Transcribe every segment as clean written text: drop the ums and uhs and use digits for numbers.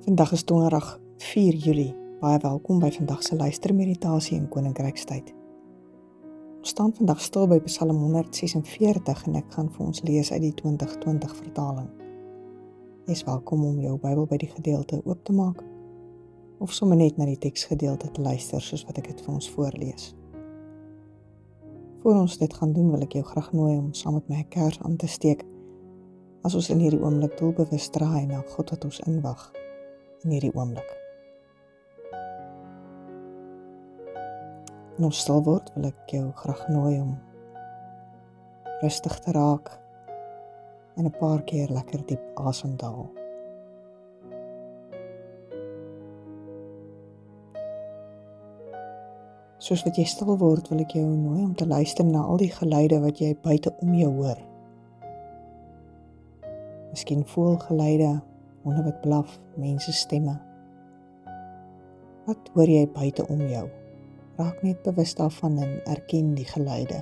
Vandag is donderdag 4 Julie. Baie welkom by vandag se luistermeditasie in Koninkrykstyd. Ons staan vandag stil by Psalm 146 en ek gaan vir ons lees uit die 2020 vertaling. Jy is welkom om jou Bybel by die gedeelte oop te maak of sommer net na die teksgedeelte te luister soos wat ek dit vir ons voorlees. Voor ons dit gaan doen, wil ek jou graag nooi om saam met my 'n kers aan te steek as ons in hierdie oomblik doelbewus draai na God wat ons inwag in hierdie oomblik. En ons stil word, wil ek jou graag nooi om rustig te raak en 'n paar keer lekker diep asemhaal. Soos wat jy stil word, wil ek jou nooi om te luister na al die geluide wat jy buite om jou hoor. Miskien voëlgeluide, honde wat blaf, mense stemme. Wat hoor jy buite om jou? Raak net bewus daarvan en erken die geluide.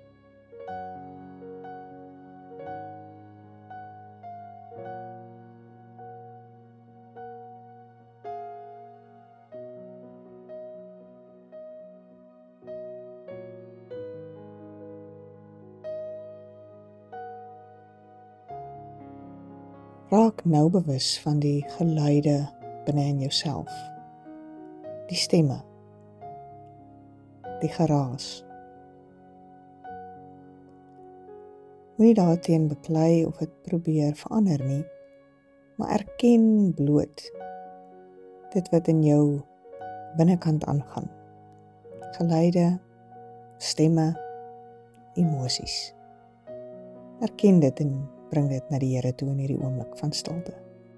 Raak nou bewus van die geluide binne in jouself. Die stemme. Die geraas. Moenie daarteen beklei of dit probeer verander nie, maar erken bloot dit wat in jou binnekant aangaan. Geluide, stemme, emosies. Erken dit en bring dit na die Here toe in hierdie oomblik van stilte.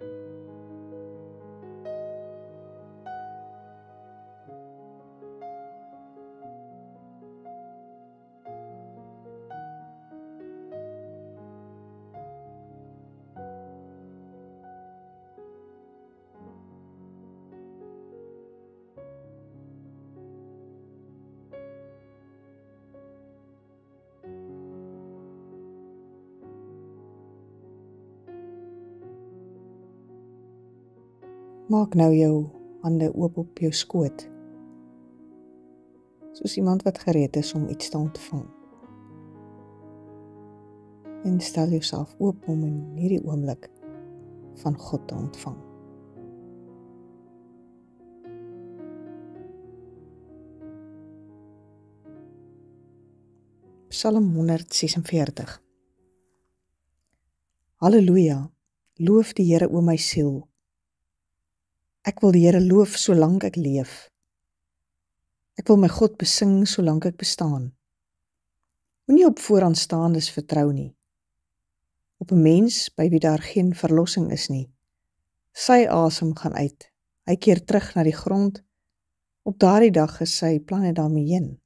Maak nou jou hande oop op jou skoot, soos iemand wat gereed is om iets te ontvang. En stel jouself oop om in hierdie oomblik van God te ontvang. Psalm 146. Halleluja, loof die Here o my siel. Ek wil die Here loof solank ek leef. Ek wil my God besing solank ek bestaan. Moenie op vooraanstaandes vertrou nie. Op 'n mens by wie daar geen verlossing is nie. Sy asem gaan uit. Hy keer terug na die grond. Op daardie dag is sy planne daarmee heen.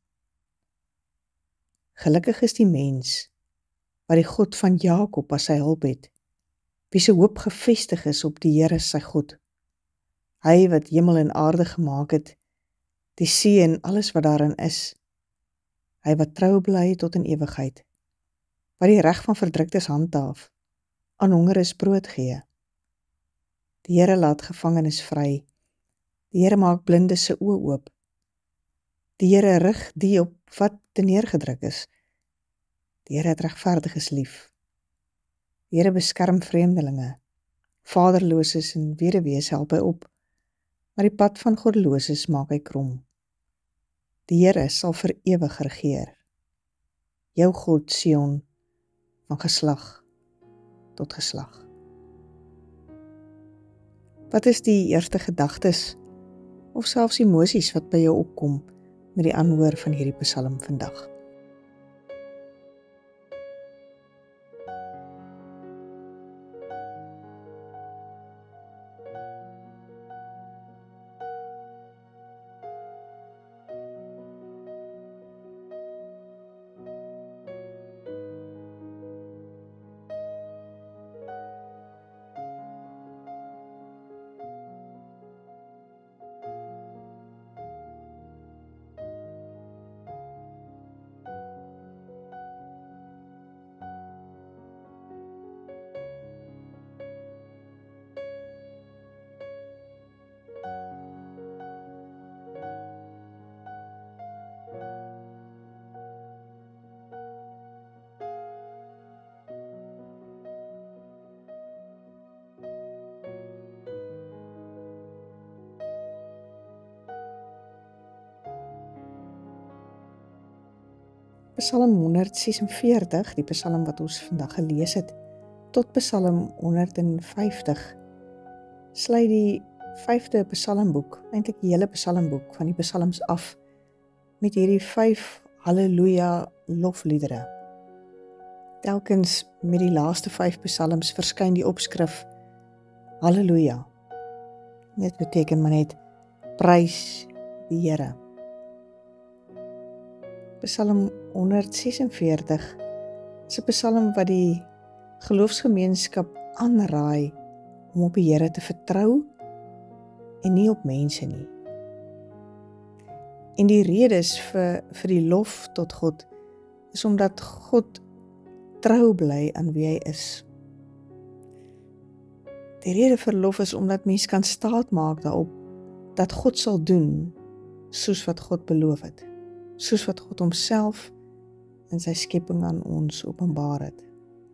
Gelukkig is die mens wat die God van Jakob as sy hulp het, wie se hoop gefestig is op die Here sy God. Hy wat hemel en aarde gemaak het, die see en alles wat daarin is. Hy wat trou bly tot in ewigheid, wat die reg van verdruktes handhaaf, aan hongeres brood gee. Die Here laat gevangenes vry, die Here maak blindes se oë oop. Die Here rig die op wat terneergedruk is. Die Here het regverdiges lief. Die Here beskerm vreemdelinge, vaderloses en weduwees help hy op, maar die pad van goddeloses maak hy krom. Die Here sal vir ewig regeer. Jou God Sion, van geslag tot geslag. Wat is die eerste gedagtes of selfs emosies wat by jou opkom met die aanhoor van hierdie psalm vandag? Psalm 146, die psalm wat ons vandag gelees het, tot Psalm 150, sluit die 5de psalmboek, eintlik die hele psalmboek van die psalms af, met hierdie 5 Halleluja lofliedere. Telkens met die laaste 5 psalms verskyn die opskrif Halleluja. Dit beteken maar net prys die Here. Psalm 146 is 'n psalm wat die geloofsgemeenskap aanraai om op die Here te vertrou en nie op mense nie. En die redes vir die lof tot God is omdat God trou bly aan wie hy is. Die rede vir lof is omdat mens kan staat maak daarop dat God sal doen soos wat God beloof het, soos wat God homself en sy skepping aan ons openbaar het.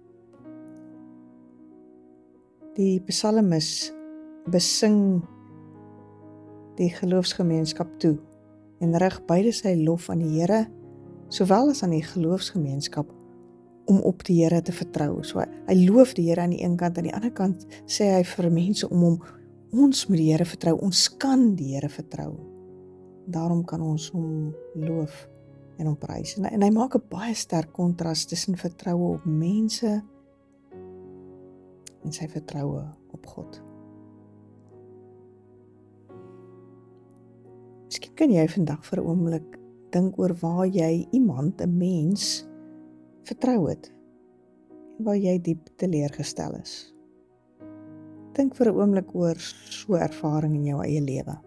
Die psalmis besing die geloofsgemeenskap toe en rig beide sy lof aan die Here, sowel as aan die geloofsgemeenskap, om op die Here te vertrou. So hy loof die Here aan die een kant, aan die ander kant sê hy vir mense om ons moet die Here vertrou, ons kan die Here vertrou. Daarom kan ons hom loof en hom prys. En hy maak 'n baie sterk kontras tussen vertroue op mense en sy vertroue op God. Miskien kan jy vandag vir 'n oomblik dink oor waar jy iemand, 'n mens, vertrou het en waar jy diep teleurgestel is. Dink vir 'n oomblik oor so 'n ervaring in jou eie lewe.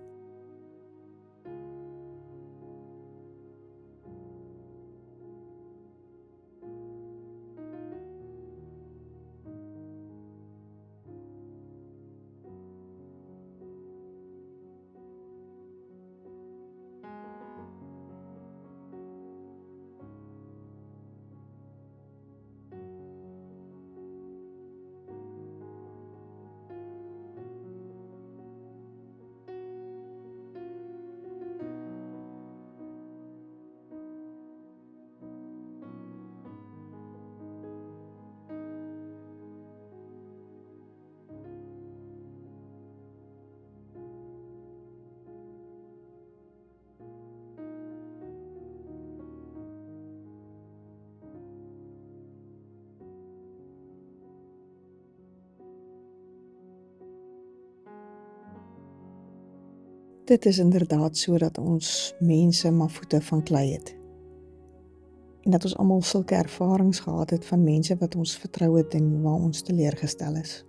Dit is inderdaad so dat ons mense maar voete van klei het. En dat ons almal sulke ervarings gehad het van mense wat ons vertrou het en waar ons teleurgestel is.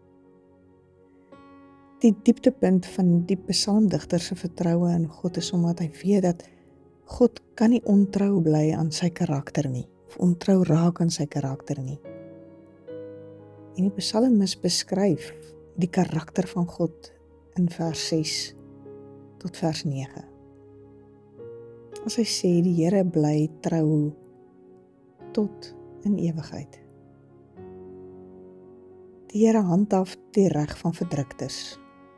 Die dieptepunt van die psalmdigter se vertroue in God is omdat hy weet dat God kan nie ontrou bly aan sy karakter nie, of ontrou raak aan sy karakter nie. En die psalmis beskryf die karakter van God in vers 6 tot vers 9. As hy sê, die Here bly trou tot in ewigheid. Die Here handhaaf die reg van verdruktes.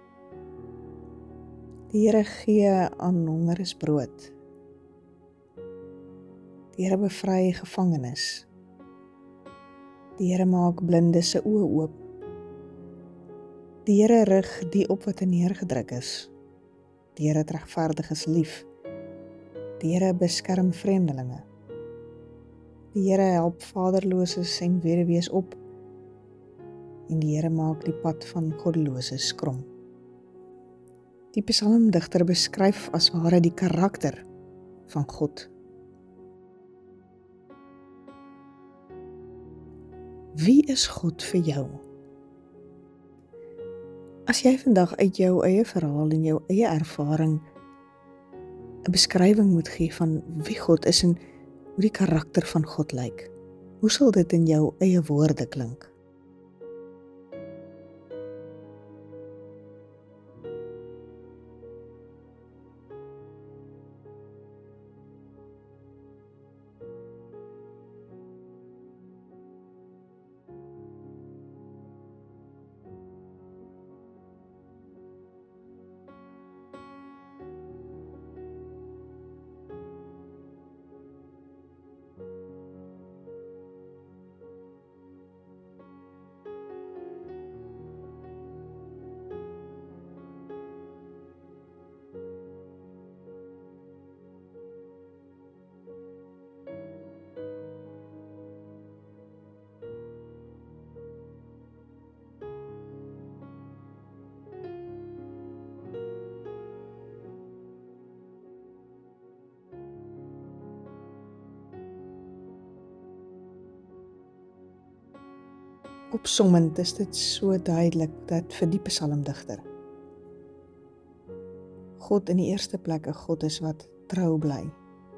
Die Here gee aan hongeres brood. Die Here bevry gevangenes. Die Here maak blindes se oë oop. Die Here rig die op wat neergedruk is. Die Here het regverdiges lief. Die Here beskerm vreemdelinge. Die Here help vaderloses en weduwees op. En die Here maak die pad van goddeloses krom. Die psalmdigter beskryf as ware die karakter van God. Wie is God vir jou? As jy vandag uit jou eie verhaal en jou eie ervaring 'n beskrywing moet gee van wie God is en hoe die karakter van God lyk, hoe sal dit in jou eie woorde klink? opsommend is dit so duidelik dat vir die psalmdigter God in die eerste plek 'n God is wat trou bly.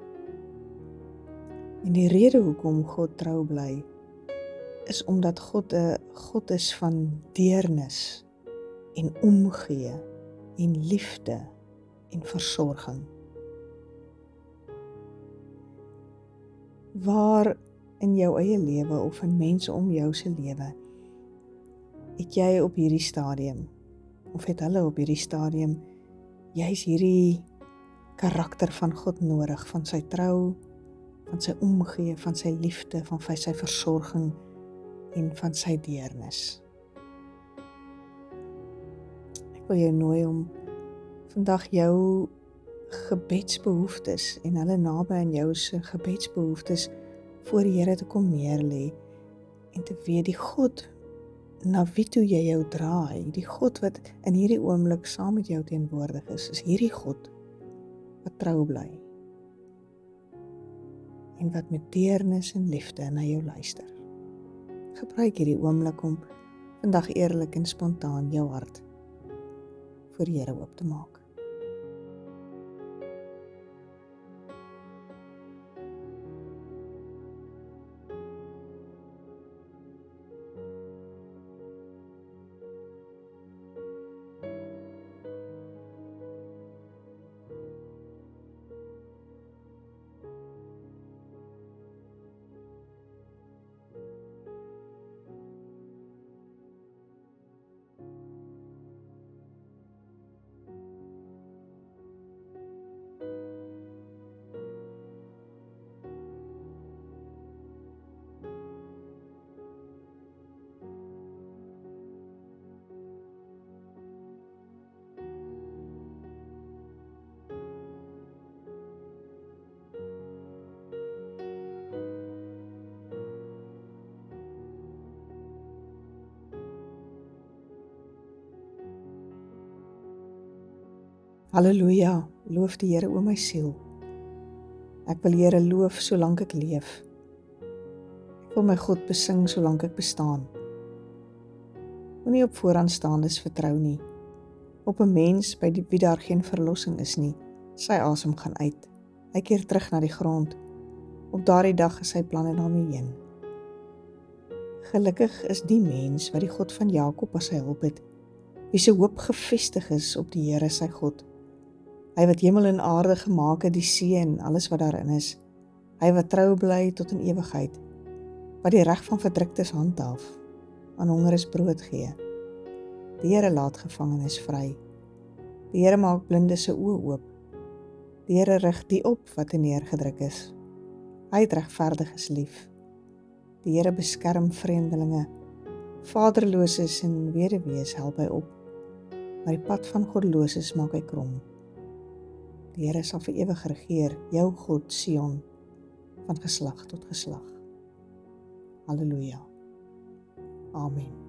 En die rede hoekom God trou bly, is omdat God 'n God is van deernis en omgee en liefde en versorging. Waar in jou eie lewe of in mense om jou se lewe het jy op hierdie stadium, of het hulle op hierdie stadium, jy's hierdie karakter van God nodig, van sy trou, van sy omgee, van sy liefde, van sy versorging en van sy deernis. Ek wil jou nooi om vandag jou gebedsbehoeftes en hulle naby aan jou se gebedsbehoeftes voor die Here te kom neerlê en te weet die God na wie toe jy jou draai, die God wat in hierdie oomblik saam met jou teenwoordig is hierdie God wat trou bly en wat met deernis en liefde na jou luister. Gebruik hierdie oomblik om vandag eerlik en spontaan jou hart voor die Here oop te maak. Halleluja, loof die Here o my siel. Ek wil die Here loof solank ek leef. Ek wil my God besing solank ek bestaan. Moenie op vooraanstaandes vertrou nie. Op 'n mens by wie daar geen verlossing is nie. Sy asem gaan uit. Hy keer terug na die grond. Op daardie dag is sy planne daarmee heen. Gelukkig is die mens wat die God van Jakob as sy hulp het, wie se hoop gefestig is op die Here sy God. Hy wat hemel en aarde gemaak het, die see en alles wat daarin is. Hy wat trou bly tot in ewigheid, wat die reg van verdruktes handhaaf, aan hongeres brood gee. Die Here laat gevangenes vry. Die Here maak blindes se oë oop. Die Here rig die op wat neergedruk is. Hy het regverdiges lief. Die Here beskerm vreemdelinge. Vaderloses en weduwees help hy op, maar die pad van goddeloses maak hy krom. Die Here sal vir ewig regeer, jou God Sion, van geslag tot geslag. Halleluja. Amen.